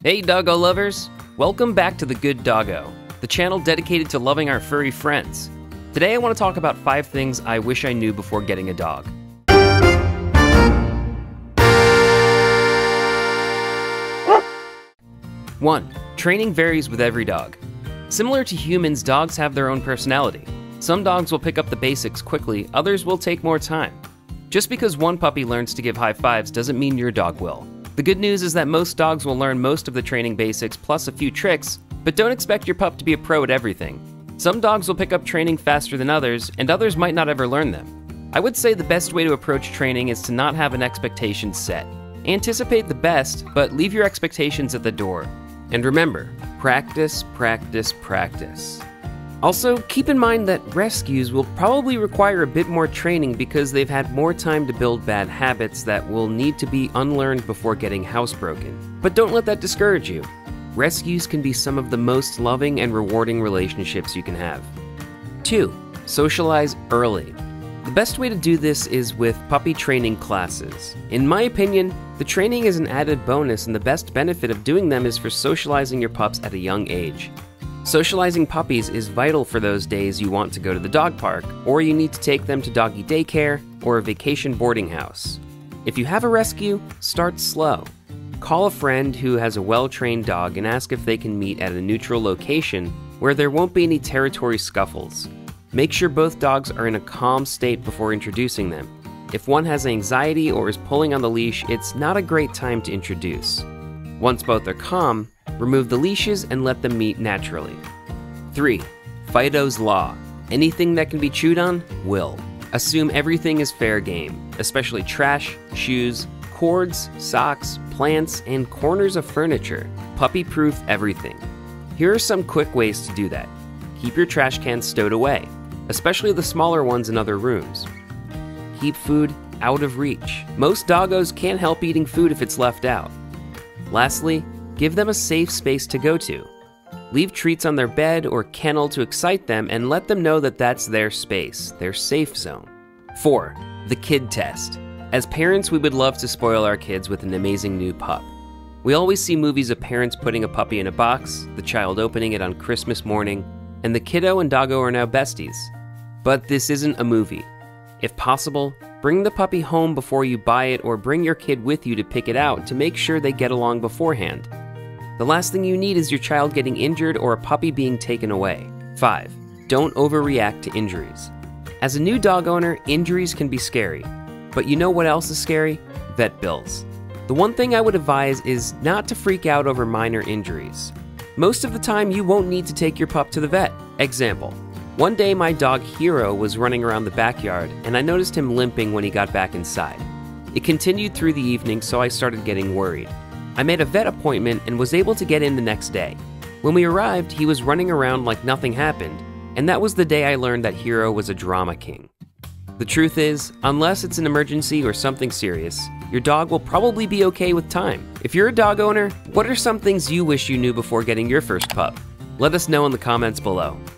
Hey doggo lovers! Welcome back to The Good Doggo, the channel dedicated to loving our furry friends. Today I want to talk about 5 things I wish I knew before getting a dog. 1. Training varies with every dog. Similar to humans, dogs have their own personality. Some dogs will pick up the basics quickly, others will take more time. Just because one puppy learns to give high fives doesn't mean your dog will. The good news is that most dogs will learn most of the training basics plus a few tricks, but don't expect your pup to be a pro at everything. Some dogs will pick up training faster than others, and others might not ever learn them. I would say the best way to approach training is to not have an expectation set. Anticipate the best, but leave your expectations at the door. And remember, practice, practice, practice. Also, keep in mind that rescues will probably require a bit more training because they've had more time to build bad habits that will need to be unlearned before getting housebroken. But don't let that discourage you. Rescues can be some of the most loving and rewarding relationships you can have. 2. Socialize early. The best way to do this is with puppy training classes. In my opinion, the training is an added bonus, and the best benefit of doing them is for socializing your pups at a young age. Socializing puppies is vital for those days you want to go to the dog park, or you need to take them to doggy daycare or a vacation boarding house. If you have a rescue, start slow. Call a friend who has a well-trained dog and ask if they can meet at a neutral location where there won't be any territory scuffles. Make sure both dogs are in a calm state before introducing them. If one has anxiety or is pulling on the leash, it's not a great time to introduce. Once both are calm, remove the leashes and let them meet naturally. 3. Fido's Law. Anything that can be chewed on, will. Assume everything is fair game, especially trash, shoes, cords, socks, plants, and corners of furniture. Puppy-proof everything. Here are some quick ways to do that. Keep your trash cans stowed away, especially the smaller ones in other rooms. Keep food out of reach. Most doggos can't help eating food if it's left out. Lastly, give them a safe space to go to. Leave treats on their bed or kennel to excite them and let them know that that's their space, their safe zone. 4. The kid test. As parents, we would love to spoil our kids with an amazing new pup. We always see movies of parents putting a puppy in a box, the child opening it on Christmas morning, and the kiddo and doggo are now besties. But this isn't a movie. If possible, bring the puppy home before you buy it, or bring your kid with you to pick it out to make sure they get along beforehand. The last thing you need is your child getting injured or a puppy being taken away. 5. Don't overreact to injuries. As a new dog owner, injuries can be scary. But you know what else is scary? Vet bills. The one thing I would advise is not to freak out over minor injuries. Most of the time, you won't need to take your pup to the vet. Example. One day my dog Hero was running around the backyard and I noticed him limping when he got back inside. It continued through the evening, so I started getting worried. I made a vet appointment and was able to get in the next day. When we arrived, he was running around like nothing happened, and that was the day I learned that Hero was a drama king. The truth is, unless it's an emergency or something serious, your dog will probably be okay with time. If you're a dog owner, what are some things you wish you knew before getting your first pup? Let us know in the comments below.